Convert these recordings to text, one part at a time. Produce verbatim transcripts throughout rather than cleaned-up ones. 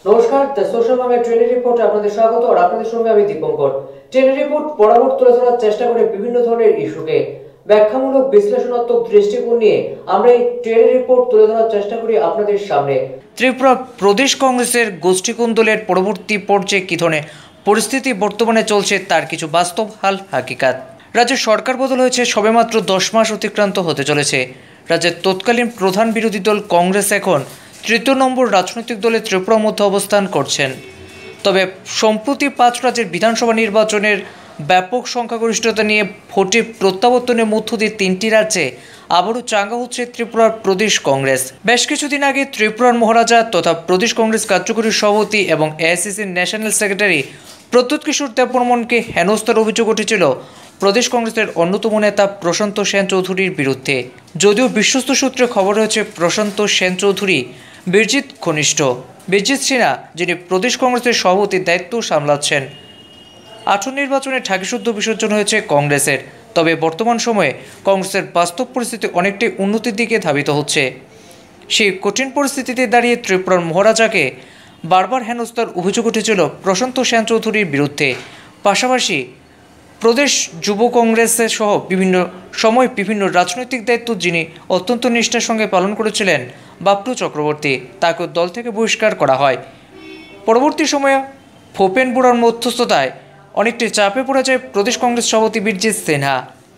নমস্কার, the social Bangla ট্রেনের রিপোর্টে আপনাদের স্বাগত। আর আপনাদের সঙ্গে আমি দীপঙ্কর। ট্রেনের রিপোর্ট বরাবর তুলে ধরার চেষ্টা করে বিভিন্ন ধরনের ইস্যুকে ব্যাখ্যামূলক বিশ্লেষণাত্মক দৃষ্টিকোণ নিয়ে আমরা এই ট্রেনের রিপোর্ট তুলে ধরার চেষ্টা করি আপনাদের সামনে। ত্রিপুরা প্রদেশ কংগ্রেসের গোষ্ঠী কোন্দলের পরবর্তী পর্যায়ে কী ধরনের পরিস্থিতি বর্তমানে চলছে তার কিছু বাস্তব হাল হাকিকাত। রাজ্যের সরকার বদল হয়েছে, সবেমাত্র দশ মাস অতিক্রান্ত হতে চলেছে। রাজ্যের তৎকালীন প্রধান বিরোধী দল কংগ্রেস এখন তৃতীয় নম্বর রাজনৈতিক দলে ত্রিপুরার মধ্যে অবস্থান করছেন। তবে সম্প্রতি পাঁচ রাজ্যের বিধানসভা নির্বাচনের ব্যাপক সংখ্যাগরিষ্ঠতা নিয়ে ভোটে প্রত্যাবর্তনের মধ্য দিয়ে তিনটি রাজ্যে আবারও চাঙ্গা হচ্ছে ত্রিপুরার প্রদেশ কংগ্রেস। বেশ কিছুদিন আগে ত্রিপুরার মহারাজা তথা প্রদেশ কংগ্রেস কার্যকরী সভাপতি এবং এআইসিসির ন্যাশনাল সেক্রেটারি প্রদ্যুৎ কিশোর দেববর্মনকে হেনস্থার অভিযোগ উঠেছিল প্রদেশ কংগ্রেসের অন্যতম নেতা প্রশান্ত সেন চৌধুরীর বিরুদ্ধে। যদিও বিশ্বস্ত সূত্রে খবর হয়েছে প্রশান্ত সেন চৌধুরী বীরজিৎ ঘনিষ্ঠ। বীরজিৎ সিনহা, যিনি প্রদেশ কংগ্রেসের সভাপতির দায়িত্ব সামলাচ্ছেন। আসন্ন নির্বাচনে ঠাকিশুদ্ধ বিসর্জন হয়েছে কংগ্রেসের। তবে বর্তমান সময়ে কংগ্রেসের বাস্তব পরিস্থিতি অনেকটাই উন্নতির দিকে ধাবিত হচ্ছে। সেই কঠিন পরিস্থিতিতে দাঁড়িয়ে ত্রিপুরার মহারাজাকে বারবার হেনস্থার অভিযোগ উঠেছিল প্রশান্ত সেন চৌধুরীর বিরুদ্ধে। পাশাপাশি প্রদেশ যুব কংগ্রেসের সহ বিভিন্ন সময় বিভিন্ন রাজনৈতিক দায়িত্ব যিনি অত্যন্ত নিষ্ঠার সঙ্গে পালন করেছিলেন বাপটু চক্রবর্তী, তাকে দল থেকে বহিষ্কার করা হয়। পরবর্তী সময়ে ভূপেন বোরার মধ্যস্থতায় অনেকটি চাপে পড়ে যায় প্রদেশ কংগ্রেস সভাপতি বীরজিৎ সিনহা।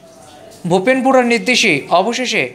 ভূপেন বোরার নির্দেশে অবশেষে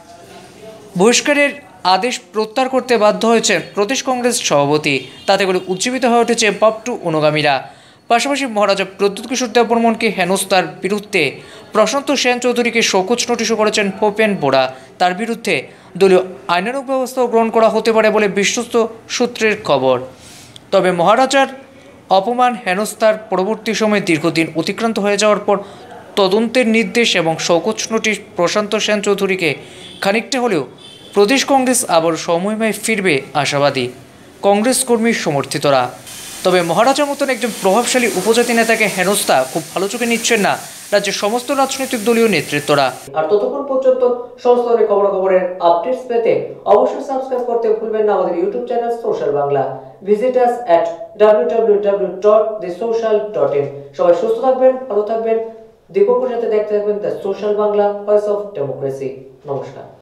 বহিষ্কারের আদেশ প্রত্যাহার করতে বাধ্য হয়েছেন প্রদেশ কংগ্রেস সভাপতি। তাতে করে উজ্জীবিত হয়ে উঠেছে বাপটু অনুগামীরা। পাশাপাশি মহারাজা প্রদ্যুৎ কিশোর দেববর্মনকে হেনস্থার বিরুদ্ধে প্রশান্ত সেন চৌধুরীকে শোকজ নোটিশও করেছেন ভূপেন বোরা। তার বিরুদ্ধে দলীয় আইনানুগ ব্যবস্থাও গ্রহণ করা হতে পারে বলে বিশ্বস্ত সূত্রের খবর। তবে মহারাজার অপমান হেনস্থার পরবর্তী সময়ে দীর্ঘদিন অতিক্রান্ত হয়ে যাওয়ার পর তদন্তের নির্দেশ এবং শোকজ নোটিশ প্রশান্ত সেন চৌধুরীকে খানিকটা হলেও প্রদেশ কংগ্রেস আবার সময়ময় ফিরবে আশাবাদী কংগ্রেস কর্মী সমর্থিতরা। তবে মহারাজার মতন একজন প্রভাবশালী উপজাতি নেতাকে হেনস্থা খুব ভালো চোখে নিচ্ছেন না রাজ্যের সমস্ত রাজনৈতিক দলীয় নেতৃত্বরা। আর ততক্ষণ পর্যন্ত সমস্ত ধরনের খবরাখবরের আপডেটস পেতে অবশ্যই সাবস্ক্রাইব করতে ভুলবেন না আমাদের YouTube channel social Bangla. Visit us at W W W dot the social dot in. সবাই সুস্থ থাকবেন, ভালো থাকবেন। দীপঙ্কর সাথে দেখতে থাকবেন the social Bangla, voice of democracy. নমস্কার।